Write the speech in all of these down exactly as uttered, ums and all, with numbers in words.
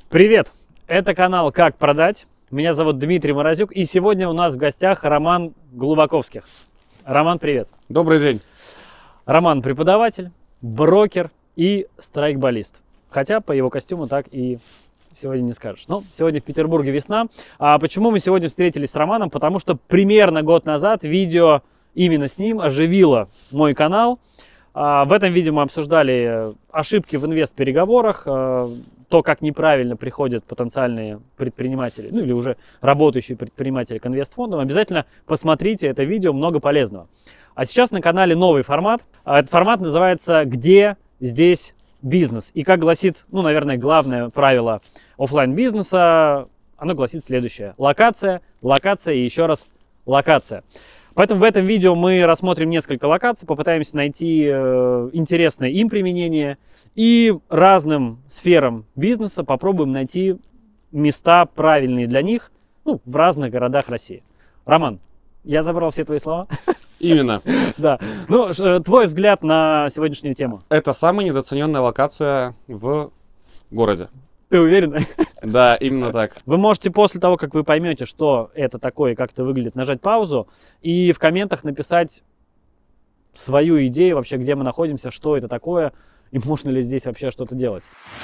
Привет! Это канал «Как продать». Меня зовут Дмитрий Морозюк, и сегодня у нас в гостях Роман Глубоковских. Роман, привет! Добрый день! Роман преподаватель, брокер и страйкболист. Хотя по его костюму так и сегодня не скажешь. Но сегодня в Петербурге весна. А почему мы сегодня встретились с Романом? Потому что примерно год назад видео именно с ним оживило мой канал. А в этом видео мы обсуждали ошибки в инвест-переговорах, то, как неправильно приходят потенциальные предприниматели, ну или уже работающие предприниматели к инвестфондам. Обязательно посмотрите это видео, много полезного. А сейчас на канале новый формат. Этот формат называется «Где здесь бизнес?». И как гласит, ну, наверное, главное правило офлайн бизнеса, оно гласит следующее: локация, локация и еще раз локация. Поэтому в этом видео мы рассмотрим несколько локаций, попытаемся найти э, интересное им применение и разным сферам бизнеса попробуем найти места правильные для них, ну, в разных городах России. Роман, я забрал все твои слова. Именно. Да. Ну, твой взгляд на сегодняшнюю тему. Это самая недооцененная локация в городе. Ты уверен? Да, именно так. Вы можете после того, как вы поймете, что это такое и как это выглядит, нажать паузу и в комментах написать свою идею вообще, где мы находимся, что это такое и можно ли здесь вообще что-то делать.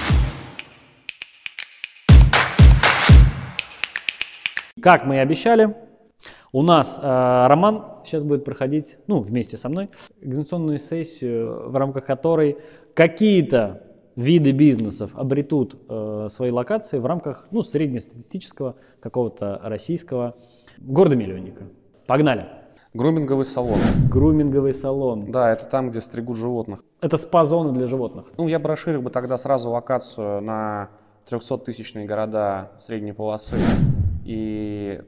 Как мы и обещали, у нас э, Роман сейчас будет проходить, ну, вместе со мной, экзаменационную сессию, в рамках которой какие-то виды бизнесов обретут э, свои локации в рамках, ну, среднестатистического какого-то российского города-миллионника. Погнали! Груминговый салон. Груминговый салон. Да, это там, где стригут животных. Это спа-зона для животных. Ну, я бы расширил бы тогда сразу локацию на трехсоттысячные города средней полосы и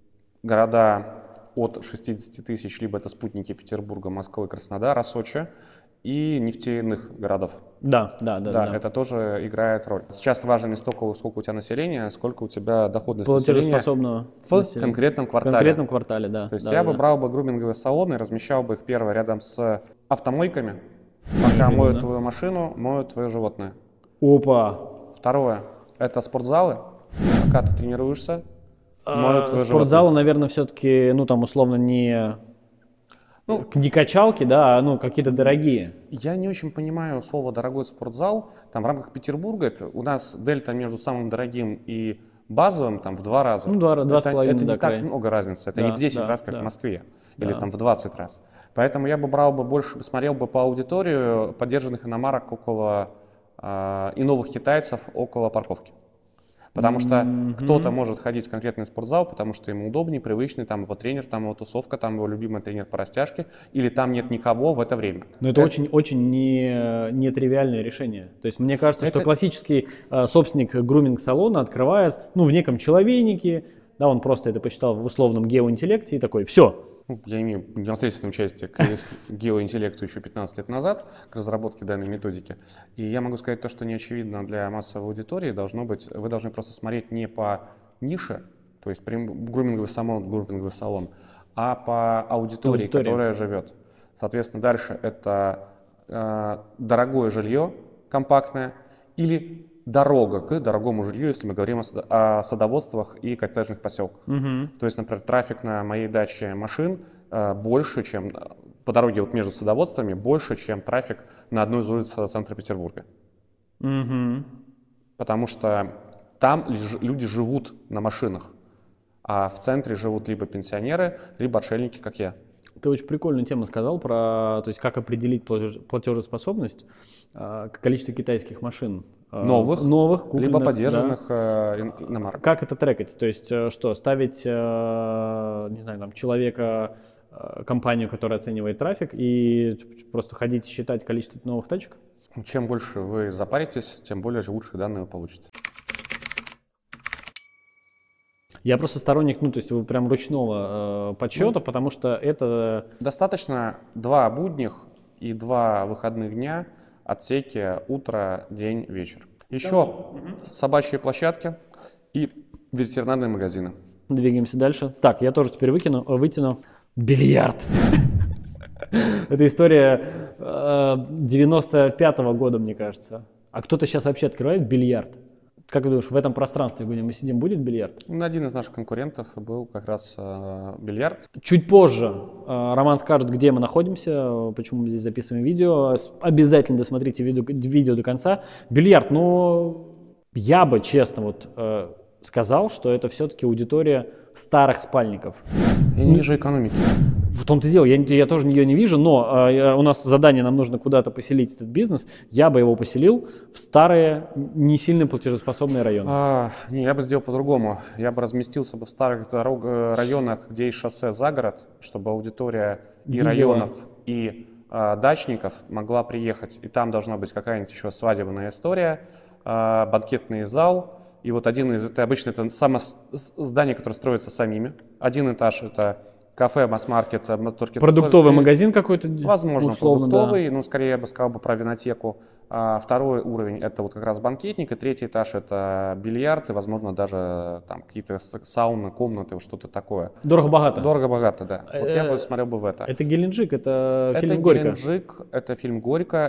города от шестидесяти тысяч, либо это спутники Петербурга, Москвы, Краснодара, Сочи, и нефтяных городов. Да, да, да, да. да. Это тоже играет роль. Сейчас важно не столько, сколько у тебя населения, сколько у тебя доходность населения в населения. конкретном квартале. В конкретном квартале, да. То есть да, я да. бы брал бы груминговые салоны и размещал бы их первое рядом с автомойками, пока моют да. твою машину, моют твое животное. Опа! Второе – это спортзалы, пока ты тренируешься, моют твое спортзалы, животное. наверное, все-таки, ну, там, условно, не... Ну, не качалки, да, а ну, какие-то дорогие. Я не очень понимаю слово «дорогой спортзал». Там в рамках Петербурга у нас дельта между самым дорогим и базовым там в два раза. Ну, два, два это, с половиной, это не да, так край. много разницы. Это да, не в десять да, раз, как да. в Москве. Да. Или там в двадцать раз. Поэтому я бы брал бы больше, смотрел бы по аудиторию поддержанных иномарок около э, и новых китайцев около парковки. Потому что mm-hmm. кто-то может ходить в конкретный спортзал, потому что ему удобнее, привычный, там его тренер, там его тусовка, там его любимый тренер по растяжке, или там нет никого в это время. Но это очень-очень не, нетривиальное решение. То есть мне кажется, это... что классический э, собственник груминг-салона открывает, ну, в неком человейнике, да, он просто это посчитал в условном геоинтеллекте и такой, все. Ну, я имею непосредственное участие к геоинтеллекту еще пятнадцать лет назад, к разработке данной методики. И я могу сказать то, что не очевидно для массовой аудитории, должно быть, вы должны просто смотреть не по нише, то есть груминговый салон, груминговый салон, а по аудитории, Аудитория. которая живет. Соответственно, дальше это э, дорогое жилье, компактное, или дорога к дорогому жилью, если мы говорим о садоводствах и коттеджных поселках. Угу. То есть, например, трафик на моей даче машин э, больше, чем по дороге вот между садоводствами, больше, чем трафик на одной из улиц центра Петербурга. Угу. Потому что там люди живут на машинах, а в центре живут либо пенсионеры, либо отшельники, как я. Ты очень прикольную тему сказал про, то есть, как определить платеж, платежеспособность, э, количество китайских машин. Новых, новых купленных, либо поддержанных да. э, иномарок. Как это трекать? То есть что, ставить, э, не знаю, там, человека, э, компанию, которая оценивает трафик, и просто ходить считать количество новых тачек? Чем больше вы запаритесь, тем более лучшие данные вы получите. Я просто сторонник, ну, то есть прям ручного э, подсчета, ну, потому что это... Достаточно два будних и два выходных дня, отсеки утро, день, вечер. Еще да. угу. собачьи площадки и ветеринарные магазины. Двигаемся дальше. Так, я тоже теперь выкину, вытяну. Бильярд. Это история девяносто пятого года, мне кажется. А кто-то сейчас вообще открывает бильярд? Как ты думаешь, в этом пространстве, где мы сидим, будет бильярд? Один из наших конкурентов был как раз э, бильярд. Чуть позже э, Роман скажет, где мы находимся, почему мы здесь записываем видео. Обязательно досмотрите видео, видео до конца. Бильярд, ну, я бы, честно, вот э, сказал, что это все-таки аудитория старых спальников. И ниже экономики. В том-то и дело, я, я тоже ее не вижу, но э, у нас задание, нам нужно куда-то поселить этот бизнес. Я бы его поселил в старые, не сильно платежеспособные районы. А, не, я бы сделал по-другому. Я бы разместился бы в старых дорог, районах, где есть шоссе за город, чтобы аудитория и Видела. районов, и а, дачников могла приехать. И там должна быть какая-нибудь еще свадебная история, а, банкетный зал. И вот один из, это обычно это само здание, которое строится самими. Один этаж это кафе, масс-маркет, продуктовый магазин какой-то, возможно, условно, продуктовый, да. ну, скорее я бы сказал бы про винотеку. А второй уровень это вот как раз банкетник, и третий этаж это бильярд, и, возможно, даже там какие-то сауны, комнаты, вот что-то такое. Дорого-богато. Дорого-богато, да. Вот я бы смотрел бы в это. Это Геленджик, это, это фильм «Горько». Геленджик, это фильм «Горько»,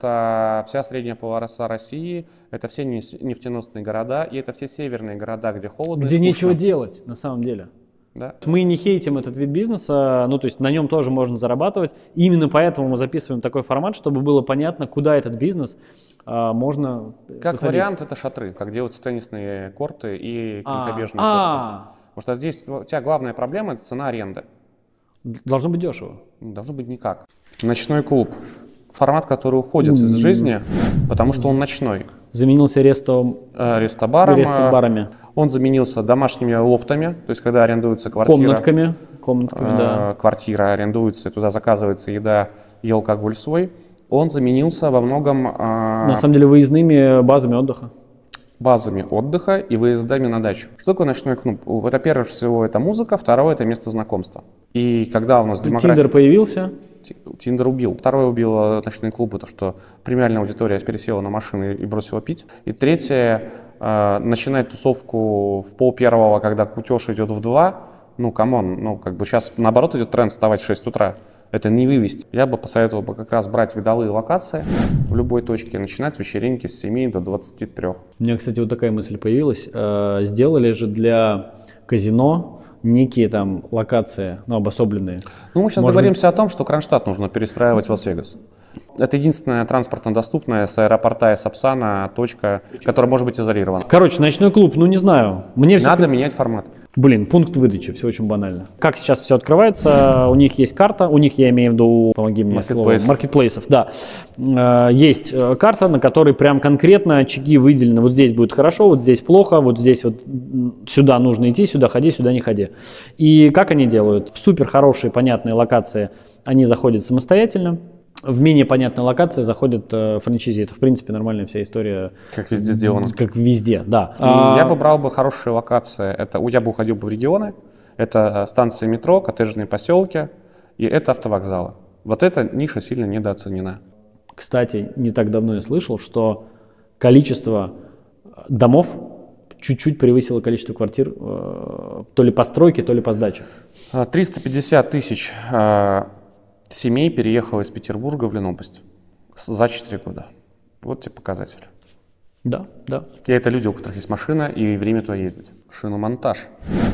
это вся средняя полоса России, это все нефтеносные города, и это все северные города, где холодно Где и скучно. нечего делать, на самом деле. Да. Мы не хейтим этот вид бизнеса, ну то есть на нем тоже можно зарабатывать. Именно поэтому мы записываем такой формат, чтобы было понятно, куда этот бизнес а, можно Как посадить. вариант это шатры, как делаются теннисные корты и конькобежные а, корты. Потому что здесь у тебя главная проблема – это цена аренды. Должно быть дешево. Должно быть никак. Ночной клуб. Формат, который уходит из жизни, потому что он ночной. Заменился ресто... Э, рестобаром. рестобарами. Он заменился домашними лофтами, то есть когда арендуется квартира. Комнатками. Комнатками, э, да. Квартира арендуется, туда заказывается еда и алкоголь свой. Он заменился во многом… Э, На самом деле выездными базами отдыха. базами отдыха и выездами на дачу. Что такое ночной клуб? Это, прежде всего, это музыка, второе – это место знакомства. И когда у нас демография… Тиндер появился. Тиндер убил. Второе убило ночные клубы, то что премиальная аудитория пересела на машины и бросила пить. И третье, э, начинать тусовку в пол первого, когда кутеж идет в два, ну, камон, ну, как бы сейчас наоборот идет тренд вставать в шесть утра. Это не вывести. Я бы посоветовал бы как раз брать видовые локации в любой точке и начинать вечеринки с семи до двадцати трёх. У меня, кстати, вот такая мысль появилась. Сделали же для казино некие там локации, ну, обособленные. Ну, мы сейчас Может договоримся быть... о том, что Кронштадт нужно перестраивать в Лас-Вегас. Это единственная транспортно доступная с аэропорта и Сапсана точка, которая может быть изолирована. Короче, ночной клуб, ну не знаю. Мне Надо все... менять формат. Блин, пункт выдачи, все очень банально. Как сейчас все открывается, у них есть карта, у них, я имею в виду, помоги мне словом, маркетплейсов, да. Есть карта, на которой прям конкретно очаги выделены. Вот здесь будет хорошо, вот здесь плохо, вот здесь вот сюда нужно идти, сюда ходи, сюда не ходи. И как они делают? В супер хорошие, понятные локации они заходят самостоятельно. В менее понятной локации заходят э, франчайзи. Это, в принципе, нормальная вся история. Как везде сделано. Как везде, да. А... Я бы брал бы хорошие локации. Это, я бы уходил бы в регионы. Это станции метро, коттеджные поселки. И это автовокзалы. Вот эта ниша сильно недооценена. Кстати, не так давно я слышал, что количество домов чуть-чуть превысило количество квартир э, то ли по стройке, то ли по сдаче. триста пятьдесят тысяч э, семей переехало из Петербурга в Ленобласть за четыре года. Вот тебе показатель. Да, да. И это люди, у которых есть машина и время туда ездить. Шиномонтаж.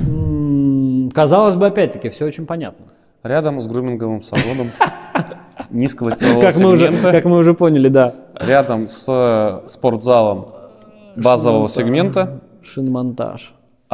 М-м, казалось бы, опять-таки, все очень понятно. Рядом с груминговым салоном низкого ценового как мы уже, как мы уже поняли, да. Рядом с спортзалом базового сегмента. Шиномонтаж.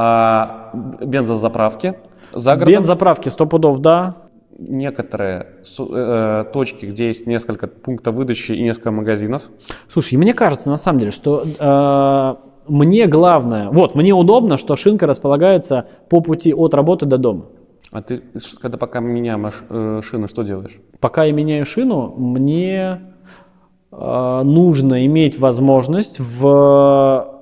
А бензозаправки за городом. Бензозаправки сто пудов, да. Некоторые э, точки, где есть несколько пунктов выдачи и несколько магазинов. Слушай, мне кажется, на самом деле, что э, мне главное, вот, мне удобно, что шинка располагается по пути от работы до дома. А ты, когда пока меняешь э, шины, что делаешь? Пока я меняю шину, мне э, нужно иметь возможность в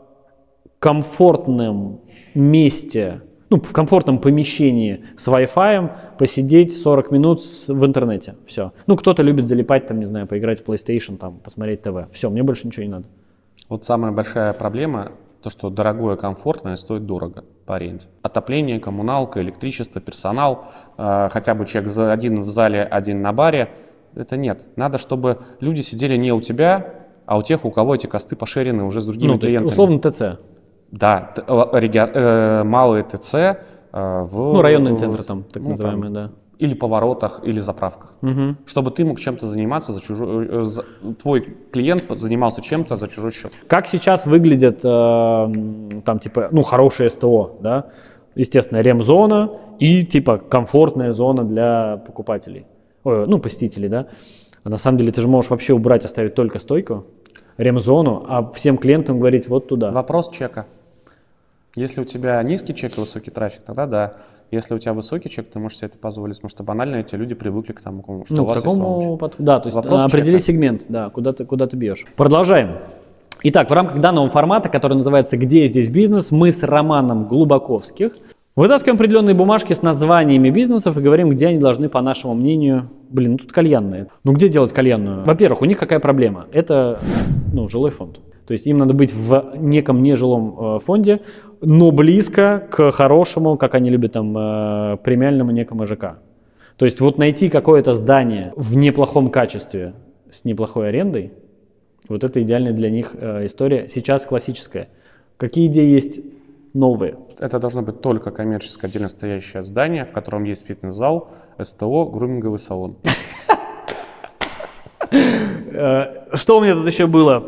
комфортном месте, ну, в комфортном помещении с Wi-Fi посидеть сорок минут в интернете. Все. Ну, кто-то любит залипать, там, не знаю, поиграть в PlayStation, там, посмотреть ТВ. Все, мне больше ничего не надо. Вот самая большая проблема, то, что дорогое, комфортное стоит дорого по аренде. Отопление, коммуналка, электричество, персонал, э, хотя бы человек один в зале, один на баре. Это нет. Надо, чтобы люди сидели не у тебя, а у тех, у кого эти косты поширены уже с другими ну, то есть, клиентами. условно ТЦ. Да, т- э, реги- э, малые ТЦ э, в... Ну, районные в- центры там, так ну, называемые, там, да. или поворотах, или заправках. Мгм. Чтобы ты мог чем-то заниматься за чужой... э, за- твой клиент занимался чем-то за чужой счет. Как сейчас выглядят э, м, там типа, ну, хорошие СТО, да? Естественно, ремзона и типа комфортная зона для покупателей, Ой, ну, посетителей, да? А на самом деле ты же можешь вообще убрать, оставить только стойку, ремзону, а всем клиентам говорить вот туда. Вопрос чека. Если у тебя низкий чек и высокий трафик, тогда да. Если у тебя высокий чек, ты можешь себе это позволить, потому что банально эти люди привыкли к тому, что Ну, у к вас такому есть помощь. под- Да, то есть Вопрос а, определи чека. сегмент, да, куда ты, куда ты бьешь. Продолжаем. Итак, в рамках данного формата, который называется «Где здесь бизнес?», мы с Романом Глубоковских вытаскиваем определенные бумажки с названиями бизнесов и говорим, где они должны, по нашему мнению, блин, ну тут кальянные. Ну где делать кальянную? Во-первых, у них какая проблема? Это, ну, жилой фонд. То есть им надо быть в неком нежилом э, фонде, но близко к хорошему, как они любят там, э, премиальному некому ЖК. То есть вот найти какое-то здание в неплохом качестве с неплохой арендой, вот это идеальная для них э, история. Сейчас классическая. Какие идеи есть новые? Это должно быть только коммерческое отдельно стоящее здание, в котором есть фитнес-зал, СТО, груминговый салон. Что у меня тут еще было?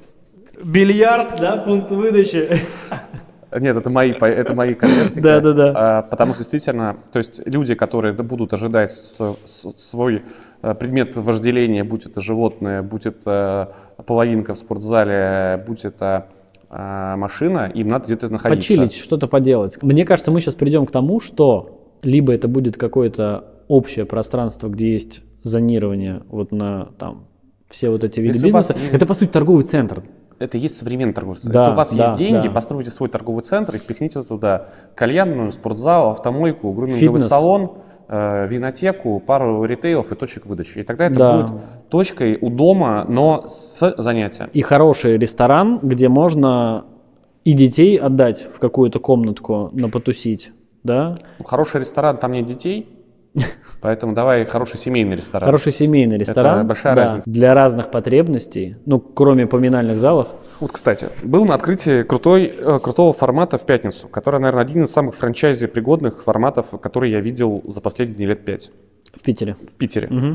Бильярд, да, пункт выдачи. Нет, это мои, по- это мои конверсии. Да, да, да. А, потому что действительно, то есть люди, которые будут ожидать с- с- свой э, предмет вожделения, будь это животное, будь это половинка в спортзале, будь это э, машина, им надо где-то находиться. Почилить, что-то поделать. Мне кажется, мы сейчас придем к тому, что либо это будет какое-то общее пространство, где есть зонирование вот на там все вот эти виды Если у вас бизнеса. есть- Это, по сути, торговый центр. Это и есть современный торговый центр. Да, Если у вас да, есть деньги, да. постройте свой торговый центр и впихните туда кальянную, спортзал, автомойку, груминговый Фитнес. салон, э, винотеку, пару ритейлов и точек выдачи. И тогда это Да. будет точкой у дома, но с занятием. И хороший ресторан, где можно и детей отдать в какую-то комнатку на потусить, да? Хороший ресторан, там нет детей, поэтому давай хороший семейный ресторан. Хороший семейный ресторан. большая да, разница. Для разных потребностей, ну, кроме поминальных залов. Вот, кстати, был на открытии крутой, э, крутого формата в пятницу, который, наверное, один из самых франчайзи-пригодных форматов, которые я видел за последние лет пять В Питере. в Питере. Мгм.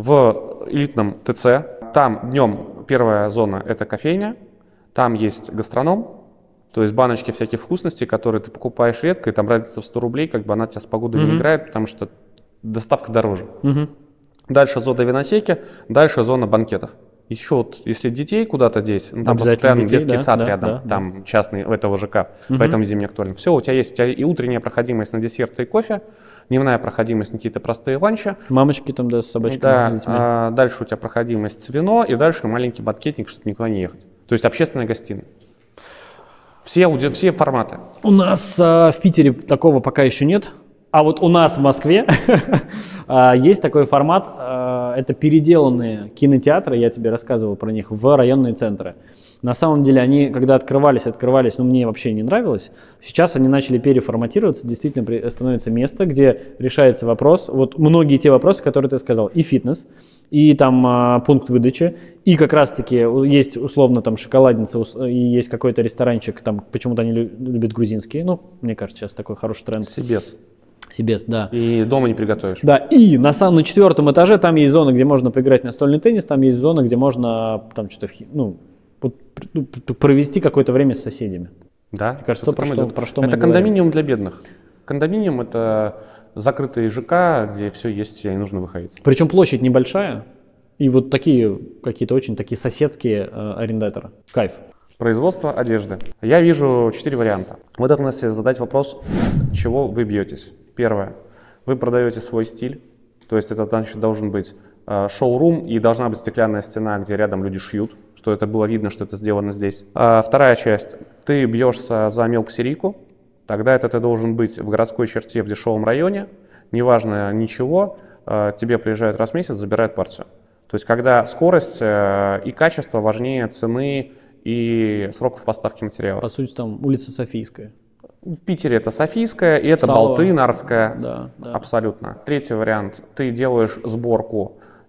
В элитном ТЦ. Там днем первая зона – это кофейня, там есть гастроном, то есть баночки всяких вкусностей, которые ты покупаешь редко, и там разница в сто рублей, как бы она тебя с погодой Мгм. не играет, потому что доставка дороже. Мгм. Дальше зона винотеки, дальше зона банкетов. Еще вот, если детей куда-то деть, ну, там Обязательно постоянно детей, детский да, сад да, рядом, да, там частный, у этого ЖК, Мгм. поэтому зимний актуален. Все, у тебя есть, у тебя и утренняя проходимость на десерты и кофе, дневная проходимость на какие-то простые ланчи, Мамочки там, да, с собачками, да, с детьми. а, дальше у тебя проходимость вино, и дальше маленький банкетник, чтобы никуда не ехать. То есть общественная гостиная. Все, ауди- все форматы. У нас а, в Питере такого пока еще нет. А вот у нас в Москве а, есть такой формат. а, Это переделанные кинотеатры, я тебе рассказывал про них, в районные центры. На самом деле они, когда открывались, открывались, ну мне вообще не нравилось. Сейчас они начали переформатироваться, действительно при- становится место, где решается вопрос, вот многие те вопросы, которые ты сказал, и фитнес, и там а, пункт выдачи, и как раз-таки есть условно там шоколадница, ус- и есть какой-то ресторанчик, там почему-то они лю- любят грузинские, ну, мне кажется, сейчас такой хороший тренд. Сибес. Сибес, да. И дома не приготовишь. Да, и на самом на четвертом этаже там есть зона, где можно поиграть в настольный теннис, там есть зона, где можно там что-то, в хи- ну, вот, ну, п- провести какое-то время с соседями. Да? Мне кажется, Кто то, про там что- идет? про что мы Это и говорим. кондоминиум для бедных. Кондоминиум – это закрытые ЖК, где все есть, тебе не нужно выходить. Причем площадь небольшая, и вот такие какие-то очень такие соседские э, арендаторы. Кайф. Производство одежды. Я вижу четыре варианта. Вы должны себе задать вопрос, чего вы бьетесь. Первое. Вы продаете свой стиль, то есть это значит должен быть э, шоурум и должна быть стеклянная стена, где рядом люди шьют, что это было видно, что это сделано здесь. А вторая часть. Ты бьешься за мелкосерийку, тогда это ты должен быть в городской черте в дешевом районе, неважно ничего, э, тебе приезжают раз в месяц, забирают партию. То есть когда скорость э, и качество важнее цены и сроков поставки материалов. По сути, там улица Софийская. В Питере это Софийская, и это Сало. Болты, Нарвская. Да, да. Абсолютно. Третий вариант. Ты делаешь сборку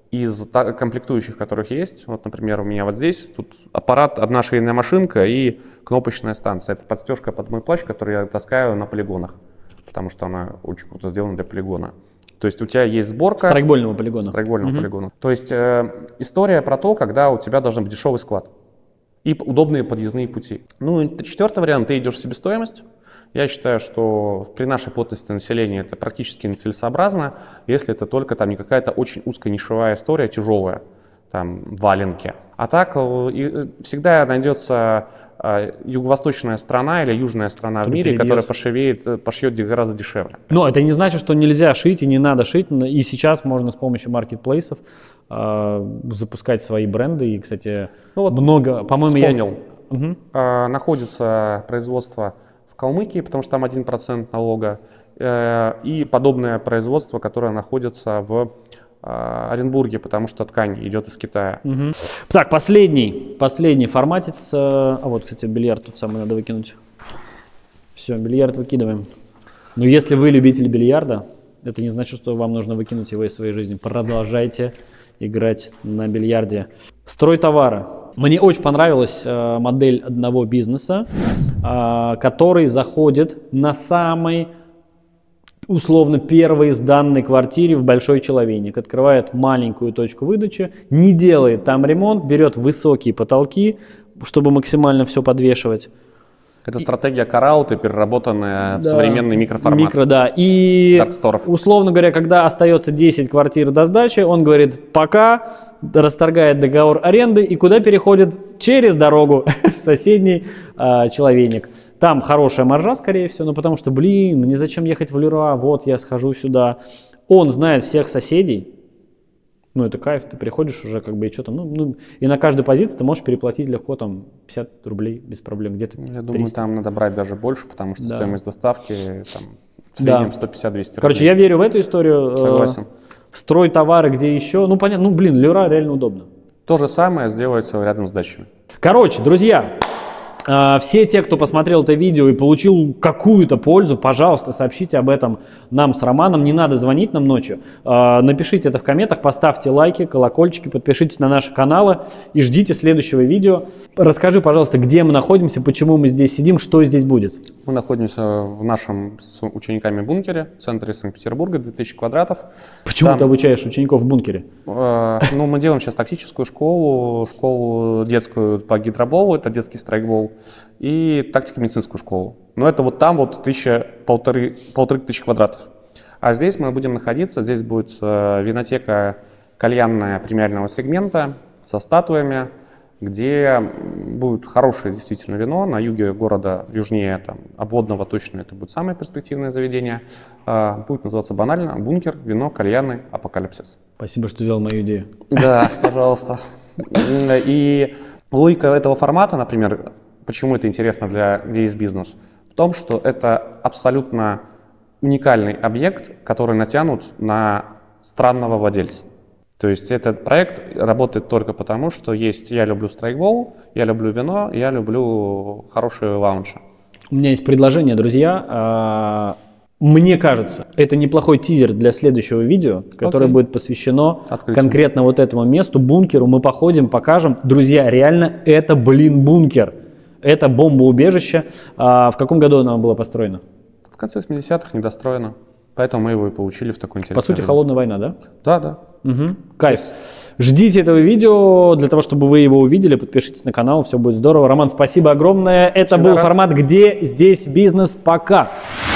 из комплектующих, которых есть, вот, например, у меня вот здесь, тут аппарат, одна швейная машинка и кнопочная станция. Это подстежка под мой плащ, который я таскаю на полигонах, потому что она очень круто сделана для полигона. То есть у тебя есть сборка... Страйкбольного полигона. Страйкбольного угу. полигона. То есть э, история про то, когда у тебя должен быть дешевый склад и удобные подъездные пути. Ну и четвертый вариант, ты идешь в себестоимость. Я считаю, что при нашей плотности населения это практически нецелесообразно, если это только там не какая-то очень узкая нишевая история, тяжелая, там валенки. А так и всегда найдется юго-восточная страна или южная страна в мире, которая пошивеет, пошьет гораздо дешевле. Но это не значит, что нельзя шить и не надо шить. И сейчас можно с помощью маркетплейсов э, запускать свои бренды. И, кстати, ну вот много, по-моему, вспомнил. Я... Угу. А, находится производство в Калмыкии, потому что там один процент налога, э, и подобное производство, которое находится в Оренбурге, потому что ткань идет из Китая. Угу. Так, последний, последний форматец. А вот, кстати, бильярд тут самый надо выкинуть. Все, бильярд выкидываем. Но если вы любитель бильярда, это не значит, что вам нужно выкинуть его из своей жизни. Продолжайте играть на бильярде. Стройтовары. Мне очень понравилась э, модель одного бизнеса, э, который заходит на самый условно первый сданной квартире в Большой Человейник, открывает маленькую точку выдачи, не делает там ремонт, берет высокие потолки, чтобы максимально все подвешивать. Это стратегия карауты, переработанная да, в современный микроформат. Микро, да. И условно говоря, когда остается десять квартир до сдачи, он говорит пока, расторгает договор аренды и куда переходит? Через дорогу в соседний э, Человейник. Там хорошая маржа, скорее всего, но потому что, блин, мне зачем ехать в Леруа, вот я схожу сюда. Он знает всех соседей, ну это кайф, ты приходишь уже как бы и что там, ну, ну и на каждой позиции ты можешь переплатить легко там пятьдесят рублей без проблем, где-то Я думаю, там надо брать даже больше, потому что да. стоимость доставки там в среднем да. сто пятьдесят - двести рублей. Короче, я верю в эту историю. Согласен. Строй товары, где еще, ну понятно, ну блин, Леруа реально удобно. То же самое сделается рядом с дачами. Короче, друзья, все те, кто посмотрел это видео и получил какую-то пользу, пожалуйста, сообщите об этом нам с Романом. Не надо звонить нам ночью. Напишите это в комментах, поставьте лайки, колокольчики, подпишитесь на наши каналы и ждите следующего видео. Расскажи, пожалуйста, где мы находимся, почему мы здесь сидим, что здесь будет. Мы находимся в нашем с учениками бункере в центре Санкт-Петербурга, две тысячи квадратов. Почему Там, ты обучаешь учеников в бункере? Э, ну, мы делаем сейчас тактическую школу, школу детскую по гидроболу, это детский страйкбол, и тактико-медицинскую школу. Но это вот там вот тысяча, полторы, полторы тысячи квадратов. А здесь мы будем находиться, здесь будет э, винотека кальянная премиального сегмента со статуями, где будет хорошее действительно вино. На юге города, южнее там, обводного точно это будет самое перспективное заведение. Э, будет называться банально «Бункер, вино, кальяны, апокалипсис». Спасибо, что взял мою идею. Да, пожалуйста. И логика этого формата, например, почему это интересно для где есть бизнес, в том, что это абсолютно уникальный объект, который натянут на странного владельца. То есть этот проект работает только потому, что есть я люблю страйкбол, я люблю вино, я люблю хорошие лаунжи. У меня есть предложение, друзья. Мне кажется, это неплохой тизер для следующего видео, которое okay. будет посвящено Открытию. конкретно вот этому месту, бункеру. Мы походим, покажем. Друзья, реально это, блин, бункер. Это бомбоубежище. А в каком году оно было построено? В конце восьмидесятых, недостроено. Поэтому мы его и получили в такой интересный. По сути, холодная война, да? Да, да. Угу. Кайф. Ждите этого видео, для того, чтобы вы его увидели, подпишитесь на канал, все будет здорово. Роман, спасибо огромное. Это Всегда был рад. формат «Где здесь бизнес?» Пока.